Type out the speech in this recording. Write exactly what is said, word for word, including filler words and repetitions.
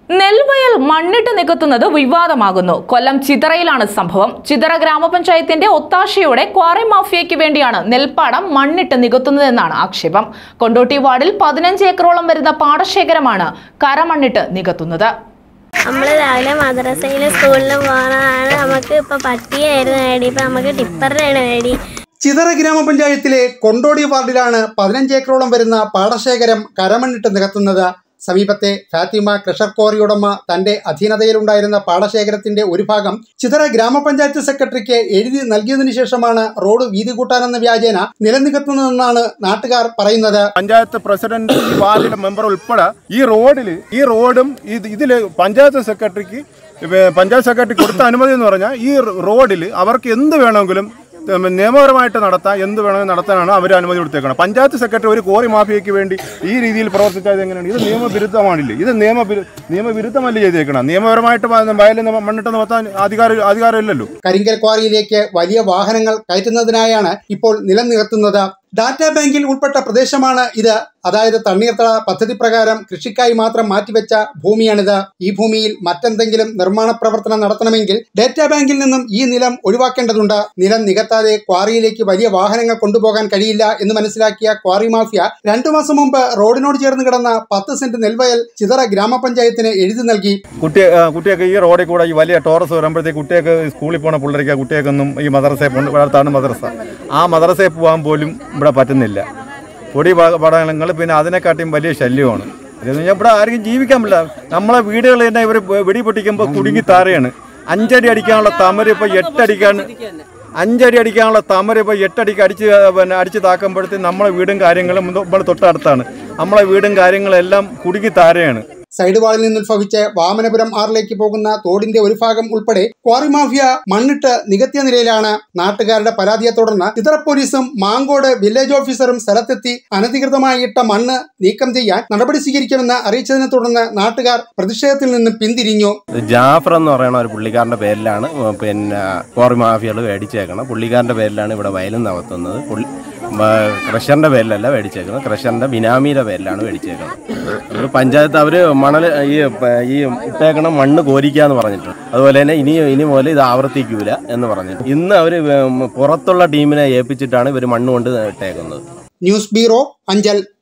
നെൽവയൽ മണ്ണിട്ട് നികത്തുന്നത് വിവാദമാകുന്നു. കൊല്ലം ചിതറയിലാണ് സംഭവം. ചിതറ ഗ്രാമപഞ്ചായത്തിന്റെ ഒത്താശയോടെ ക്വാറി മാഫിയയ്ക്ക് വേണ്ടിയാണ് നെൽപ്പാടം മണ്ണിട്ട് നികത്തുന്നതെന്നാണ് ആക്ഷേപം. കൊണ്ടോട്ടി വാർഡിൽ പതിനഞ്ച് ഏക്കറോളം വരുന്ന പാടശേഖരമാണ് കരമണ്ണിട്ട് നികത്തുന്നത്. നമ്മൾ രാവിലെ മദ്രസയിലും സ്കൂളിലും പോകാനാണ്. നമുക്ക് ഇപ്പൊ പട്ടിയായിരുന്നു നേടി, ഇപ്പൊ നമുക്ക് ടിപ്പറിനാണ് നേടി. ചിതറ ഗ്രാമപഞ്ചായത്തിലെ കൊണ്ടോടി വാർഡിലാണ് പതിനഞ്ച് ഏക്കറോളം വരുന്ന പാടശേഖരം കരമണ്ണിട്ട് നികത്തുന്നത്. സമീപത്തെ ഫാത്തിമ ക്രഷർ ക്വാറി ഉടമ തന്റെ അധീനതയിലുണ്ടായിരുന്ന പാടശേഖരത്തിന്റെ ഒരു ഭാഗം ചിതറ ഗ്രാമപഞ്ചായത്ത് സെക്രട്ടറിക്ക് എഴുതി നൽകിയതിനു ശേഷമാണ് റോഡ് വീതി കൂട്ടാനെന്ന വ്യാജേന നിലനികത്തുന്നതെന്നാണ് നാട്ടുകാർ പറയുന്നത്. പഞ്ചായത്ത് പ്രസിഡന്റ്, വാർഡിലെ മെമ്പർ ഉൾപ്പെടെ ഈ റോഡിൽ ഈ റോഡും ഇതില് പഞ്ചായത്ത് സെക്രട്ടറിക്ക് പഞ്ചായത്ത് സെക്രട്ടറി കൊടുത്ത അനുമതി എന്ന് പറഞ്ഞാൽ ഈ റോഡിൽ അവർക്ക് എന്ത് വേണമെങ്കിലും നിയമപരമായിട്ട് നടത്താൻ എന്ത് വേണമെങ്കിൽ നടത്താനാണ് അവർ അനുമതി കൊടുത്തേക്കണം. പഞ്ചായത്ത് സെക്രട്ടറി ഒരു കോറി മാഫിയയ്ക്ക് വേണ്ടി ഈ രീതിയിൽ പ്രവർത്തിച്ചത് എങ്ങനെയാണ്? ഇത് നിയമവിരുദ്ധമാണില്ലേ? ഇത് നിയമ നിയമവിരുദ്ധമല്ലേ ചെയ്തേക്കണം? നിയമപരമായിട്ട് വയലിൽ മണ്ണിട്ട് നടത്താൻ അധികാരം അധികാരമില്ലല്ലോ. കരിങ്കൽ ക്വാറിയിലേക്ക് വലിയ വാഹനങ്ങൾ കയറ്റുന്നതിനായാണ് ഇപ്പോൾ നിലം നികത്തുന്നത്. ഡാറ്റാ ബാങ്കിൽ ഉൾപ്പെട്ട പ്രദേശമാണ് ഇത്. അതായത് തണ്ണീർത്തട പദ്ധതി പ്രകാരം കൃഷിക്കായി മാത്രം മാറ്റിവെച്ച ഭൂമിയാണിത്. ഈ ഭൂമിയിൽ മറ്റെന്തെങ്കിലും നിർമ്മാണ പ്രവർത്തനം നടത്തണമെങ്കിൽ ഡാറ്റാ ബാങ്കിൽ നിന്നും ഈ നിലം ഒഴിവാക്കേണ്ടതുണ്ട്. നിലം നികത്താതെ ക്വാറിയിലേക്ക് വലിയ വാഹനങ്ങൾ കൊണ്ടുപോകാൻ കഴിയില്ല എന്ന് മനസ്സിലാക്കിയ ക്വാറി മാഫിയ രണ്ടു മാസം മുമ്പ് റോഡിനോട് ചേർന്ന് കിടന്ന പത്ത് സെന്റ് നെൽവയൽ ചിതറ ഗ്രാമപഞ്ചായത്തിന് എഴുതി നൽകി. കുട്ടിയെ കുട്ടിയൊക്കെ ഈ റോഡിൽ കൂടെ ഈ വലിയ ടോറസ് വരുമ്പോഴത്തേക്ക് കുട്ടിയൊക്കെ സ്കൂളിൽ പോകണ പിള്ളേർക്ക് കുട്ടിയൊക്കൊന്നും ഈ മദ്രസയിൽ അടുത്താണ് മദ്രസ. ആ മദ്രസയിൽ പോകാൻ പോലും ഇവിടെ പറ്റുന്നില്ല. പൊടി പടങ്ങൾ പിന്നെ അതിനെക്കാട്ടിയും വലിയ ശല്യമാണ്. ഇവിടെ ആർക്കും ജീവിക്കാൻ പറ്റില്ല. നമ്മളെ വീടുകൾ തന്നെ ഇവർ വെടി പൊട്ടിക്കുമ്പോൾ കുടുങ്ങി താരെയാണ്. അഞ്ചടി അടിക്കാനുള്ള തമര ഇപ്പോൾ എട്ടടിക്കാണ് അഞ്ചടി അടിക്കാനുള്ള തമര ഇപ്പോൾ എട്ടടിക്ക് അടിച്ച് പിന്നെ അടിച്ച് താക്കുമ്പോഴത്തേക്കും നമ്മളെ വീടും കാര്യങ്ങളും ഇവിടെ തൊട്ടടുത്താണ്. നമ്മളെ വീടും കാര്യങ്ങളും എല്ലാം കുടുങ്ങി താരെയാണ്. സൈഡ് വാളിൽ നിന്ന് ഉത്ഭവിച്ച് വാമനപുരം ആറിലേക്ക് പോകുന്ന തോടിന്റെ ഒരു ഭാഗം ഉൾപ്പെടെ ക്വാറി മാഫിയ മണ്ണിട്ട് നികത്തിയ നിലയിലാണ്. നാട്ടുകാരുടെ പരാതിയെ തുടർന്ന് ചിതറ പോലീസും മാങ്കോട് വില്ലേജ് ഓഫീസറും സ്ഥലത്തെത്തി അനധികൃതമായി ഇട്ട മണ്ണ് നീക്കം ചെയ്യാൻ നടപടി സ്വീകരിക്കുമെന്ന് അറിയിച്ചതിനെ തുടർന്ന് നാട്ടുകാർ പ്രതിഷേധത്തിൽ നിന്ന് പിന്തിരിഞ്ഞു. ജാഫർ എന്ന് പറയുന്ന ഒരു പുള്ളിക്കാരന്റെ പേരിലാണ് പിന്നെ ക്വാറി മാഫിയകൾ മേടിച്ചേക്കണം. പുള്ളിക്കാരന്റെ പേരിലാണ് ഇവിടെ വയലും നടത്തുന്നത്. ക്രഷറിന്റെ പേരിലല്ല മേടിച്ചേക്കുന്നത്, ക്രഷറിന്റെ ബിനാമിയുടെ പേരിലാണ് മേടിച്ചേക്കുന്നത്. പഞ്ചായത്ത് അവര് മണൽ ഈ ഈ ഇട്ടേക്കണം മണ്ണ് കോരിക്കാന്ന് പറഞ്ഞിട്ടുണ്ട്. അതുപോലെ തന്നെ ഇനി ഇനി പോലെ ഇത് ആവർത്തിക്കൂല എന്ന് പറഞ്ഞിട്ട് ഇന്ന് അവര് പുറത്തുള്ള ടീമിനെ ഏൽപ്പിച്ചിട്ടാണ് ഇവർ മണ്ണ് കൊണ്ട് ഇട്ടേക്കുന്നത്. News bureau, Anchal.